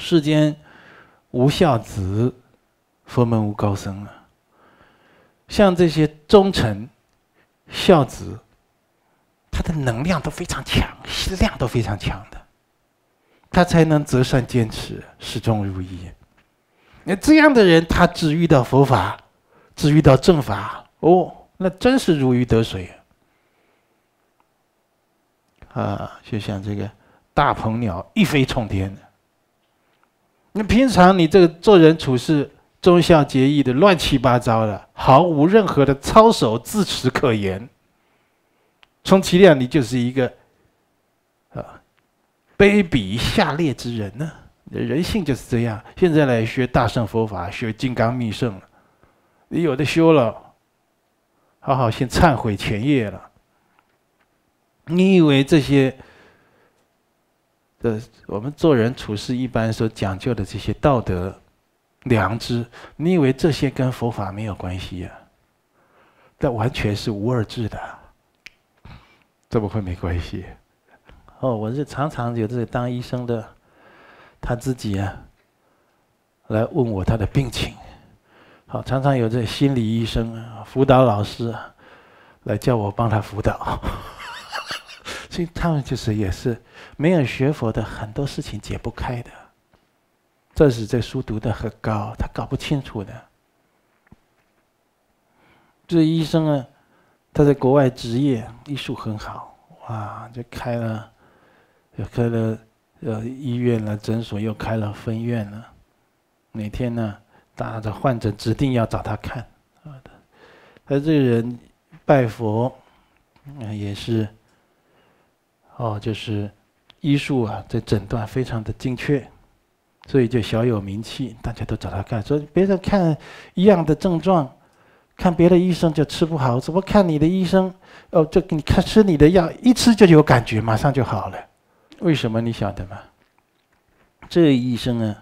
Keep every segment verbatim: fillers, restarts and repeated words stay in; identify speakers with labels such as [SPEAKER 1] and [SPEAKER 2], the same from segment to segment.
[SPEAKER 1] 世间无孝子，佛门无高僧啊。像这些忠臣、孝子，他的能量都非常强，量都非常强的，他才能择善坚持，始终如一。那这样的人，他只遇到佛法，只遇到正法，哦，那真是如鱼得水啊！就像这个大鹏鸟一飞冲天。那平常你这个做人处事忠孝节义的乱七八糟的，毫无任何的操守自持可言，充其量你就是一个啊卑鄙下劣之人呢、啊。人性就是这样。现在来学大乘佛法，学金刚密乘了，你有的修了，好好先忏悔前业了。你以为这些的我们做人处事一般所讲究的这些道德良知，你以为这些跟佛法没有关系啊？这完全是无二致的，怎么会没关系？哦，我是常常有这个当医生的，他自己啊来问我他的病情。好，常常有这心理医生啊、辅导老师啊来叫我帮他辅导。所以他们就是也是没有学佛的，很多事情解不开的。这是这书读得很高，他搞不清楚的。这医生啊，他在国外执业，医术很好，哇，就开了，又开了呃医院了，诊所又开了分院了。每天呢，大的患者指定要找他看。他这个人拜佛，嗯，也是。哦，就是医术啊，这诊断非常的精确，所以就小有名气，大家都找他看。说别人看一样的症状，看别的医生就吃不好，怎么看你的医生？哦，这你看吃你的药，一吃就有感觉，马上就好了。为什么你晓得吗？这个医生啊，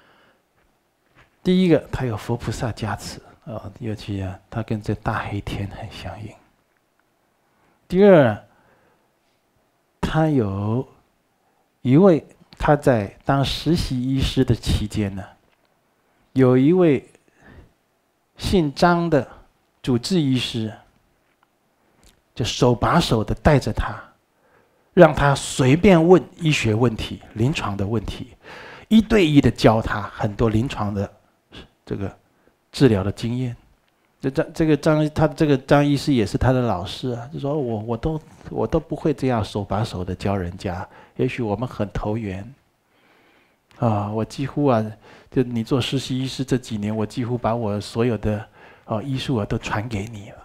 [SPEAKER 1] 第一个他有佛菩萨加持啊、哦，尤其啊，他跟这大黑天很相应。第二啊，他有一位，他在当实习医师的期间呢，有一位姓张的主治医师，就手把手的带着他，让他随便问医学问题、临床的问题，一对一的教他很多临床的这个治疗的经验。这张这个张他这个张医师也是他的老师啊，就说我我都我都不会这样手把手的教人家，也许我们很投缘啊，我几乎啊，就你做实习医师这几年，我几乎把我所有的哦医术啊都传给你了。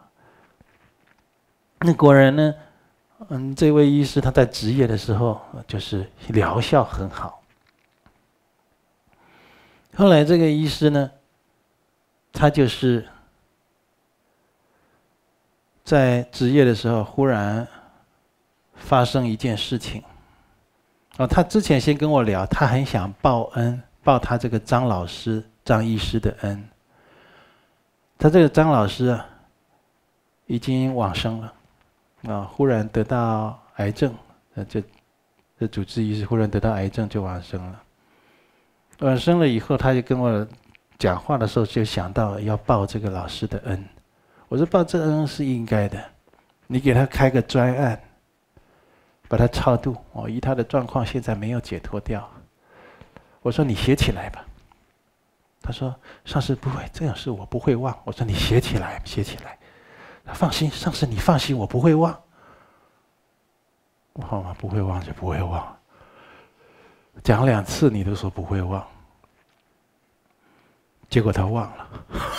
[SPEAKER 1] 那果然呢，嗯，这位医师他在执业的时候就是疗效很好。后来这个医师呢，他就是在执业的时候，忽然发生一件事情。哦，他之前先跟我聊，他很想报恩，报他这个张老师、张医师的恩。他这个张老师啊，已经往生了，啊，忽然得到癌症，呃，这这主治医师忽然得到癌症就往生了。往生了以后，他就跟我讲话的时候就想到要报这个老师的恩。我说报这恩是应该的，你给他开个专案，把他超度。哦，以他的状况现在没有解脱掉。我说你写起来吧。他说上师不会，这种事我不会忘。我说你写起来，写起来。他放心，上师你放心，我不会忘。好吗？不会忘就不会忘。讲两次你都说不会忘，结果他忘了。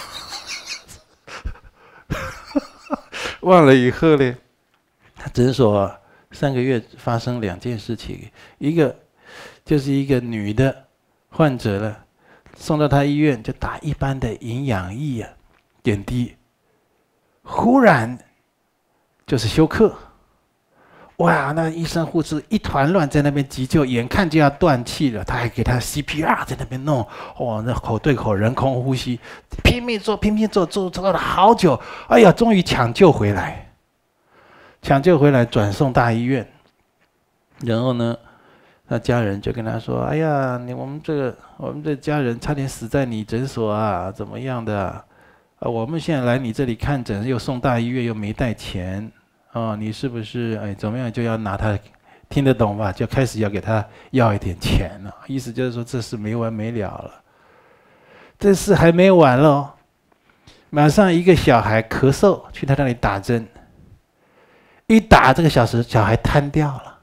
[SPEAKER 1] 忘了以后呢，他诊所上个月发生两件事情，一个就是一个女的患者了，送到他医院就打一般的营养液啊，点滴，忽然就是休克。哇！那医生护士一团乱，在那边急救，眼看就要断气了，他还给他 C P R 在那边弄，哦，那口对口人工呼吸，拼命做，拼命做，做做了好久，哎呀，终于抢救回来，抢救回来转送大医院，然后呢， 那家人就跟他说：“哎呀，你我们这个我们这家人差点死在你诊所啊，怎么样的啊？啊，我们现在来你这里看诊，又送大医院，又没带钱，哦，你是不是哎怎么样就要拿他？听得懂吧？就开始要给他要一点钱了，意思就是说这事没完没了了。这事还没完喽，马上一个小孩咳嗽，去他那里打针，一打这个小时小孩瘫掉了。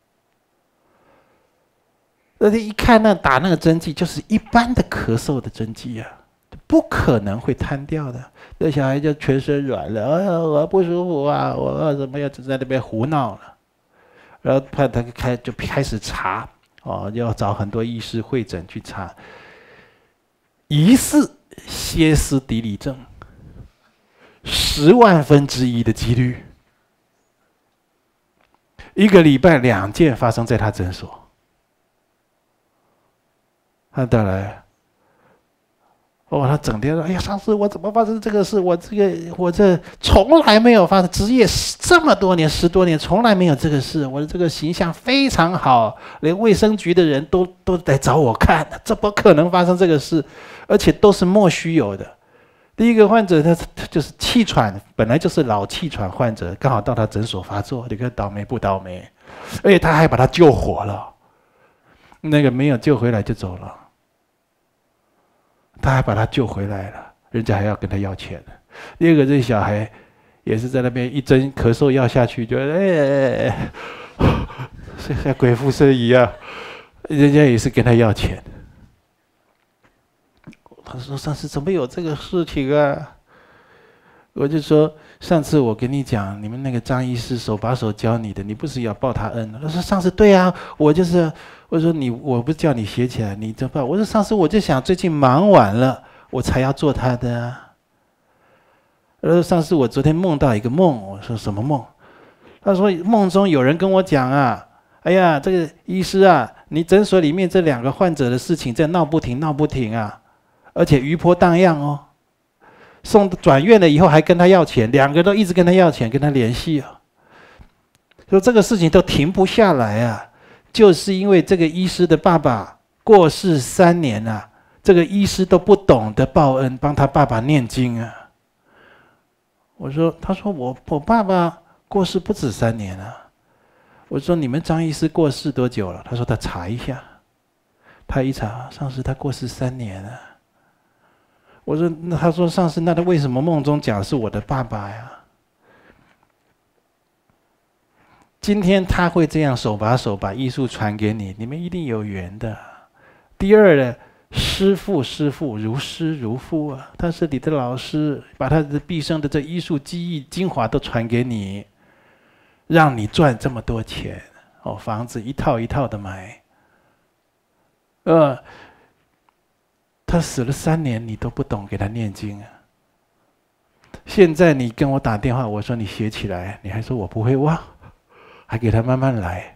[SPEAKER 1] 而且一看那打那个针剂，就是一般的咳嗽的针剂啊，不可能会瘫掉的。这小孩就全身软了，哎呀，我不舒服啊，我怎么样就在那边胡闹了。然后他他开就开始查，哦，要找很多医师会诊去查，疑似歇斯底里症，十万分之一的几率，一个礼拜两件发生在他诊所。他带来，哦，他整天说：“哎呀，上次我怎么发生这个事？我这个我这从来没有发生，职业这么多年十多年，从来没有这个事。我的这个形象非常好，连卫生局的人都都来找我看，怎么可能发生这个事？而且都是莫须有的。”第一个患者他就是气喘，本来就是老气喘患者，刚好到他诊所发作，你看倒霉不倒霉？而且他还把他救活了，那个没有救回来就走了。他还把他救回来了，人家还要跟他要钱呢。第二个，这小孩也是在那边一针咳嗽药下去，就哎，像鬼附身一样，人家也是跟他要钱。他说：“上次怎么有这个事情啊？”我就说：“上次我跟你讲，你们那个张医师手把手教你的，你不是要报他恩？”他说：“上次对啊，我就是。”我说你，我不是叫你写起来，你怎么办？我说上次我就想最近忙完了，我才要做他的啊。然后上次我昨天梦到一个梦，我说什么梦？他说梦中有人跟我讲啊，哎呀，这个医师啊，你诊所里面这两个患者的事情在闹不停，闹不停啊，而且余波荡漾哦。送转院了以后还跟他要钱，两个都一直跟他要钱，跟他联系啊。说这个事情都停不下来啊。就是因为这个医师的爸爸过世三年了、啊，这个医师都不懂得报恩，帮他爸爸念经啊。我说，他说我我爸爸过世不止三年了、啊。我说你们张医师过世多久了？他说他查一下，他一查，上次他过世三年了。我说那他说上次那他为什么梦中讲是我的爸爸呀？今天他会这样手把手把艺术传给你，你们一定有缘的。第二呢，师父师父如师如父啊，他是你的老师，把他的毕生的这艺术技艺精华都传给你，让你赚这么多钱哦，房子一套一套的买。呃，他死了三年，你都不懂给他念经啊。现在你跟我打电话，我说你写起来，你还说我不会忘。还给他慢慢来，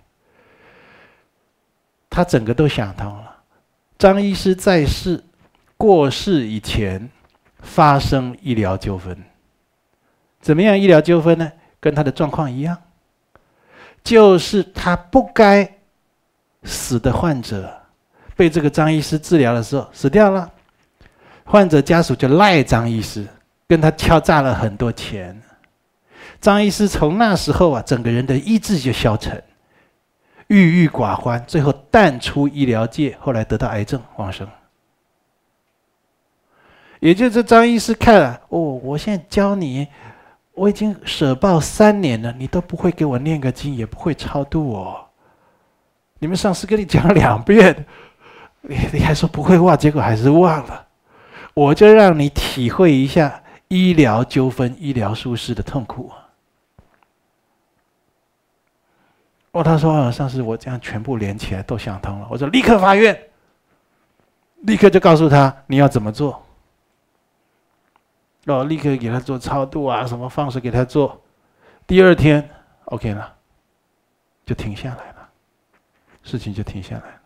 [SPEAKER 1] 他整个都想通了。张医师在世过世以前发生医疗纠纷，怎么样？医疗纠纷呢？跟他的状况一样，就是他不该死的患者，被这个张医师治疗的时候死掉了，患者家属就赖张医师，跟他敲诈了很多钱。张医师从那时候啊，整个人的意志就消沉，郁郁寡欢，最后淡出医疗界，后来得到癌症往生。也就是张医师看了，哦，我现在教你，我已经舍报三年了，你都不会给我念个经，也不会超度我。你们上次跟你讲了两遍，你你还说不会忘，结果还是忘了。我就让你体会一下医疗纠纷、医疗疏失的痛苦。哦，他说、啊、上次我这样全部连起来都想通了。我说立刻法院，立刻就告诉他你要怎么做。哦，立刻给他做超度啊，什么方式给他做。第二天 OK 了，就停下来了，事情就停下来了。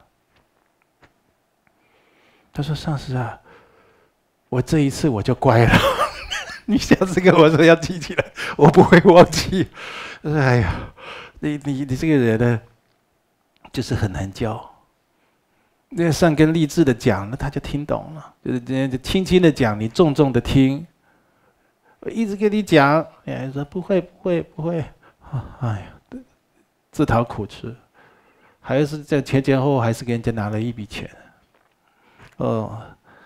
[SPEAKER 1] 他说上次啊，我这一次我就乖了。你下次跟我说要记起来，我不会忘记。哎呀，你你你这个人呢， 就是很难教。那善根励志的讲，那他就听懂了，就是轻轻的讲，你重重的听。我一直跟你讲，哎，说不会不会不会，哎呀，自讨苦吃，还是在前前后后还是给人家拿了一笔钱。哦，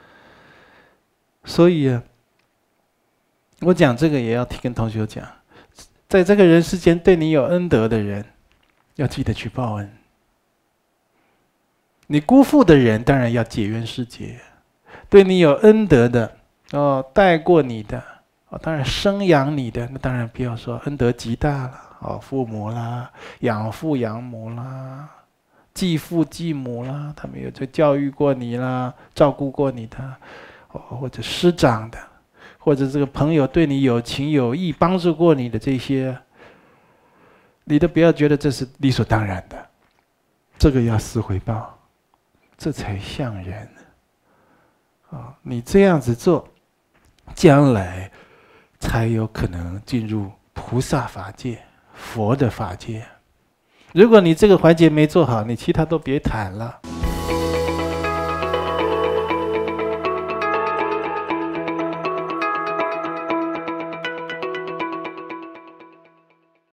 [SPEAKER 1] 所以啊，我讲这个也要跟同学讲，在这个人世间对你有恩德的人，要记得去报恩。你辜负的人，当然要解冤释结；对你有恩德的，哦，带过你的，哦，当然生养你的，那当然不要说恩德极大了，哦，父母啦，养父养母啦，继父继母啦，他们有在教育过你啦，照顾过你的，哦，或者师长的，或者这个朋友对你有情有义，帮助过你的这些，你都不要觉得这是理所当然的，这个要思回报。这才像人啊！你这样子做，将来才有可能进入菩萨法界、佛的法界。如果你这个环节没做好，你其他都别谈了。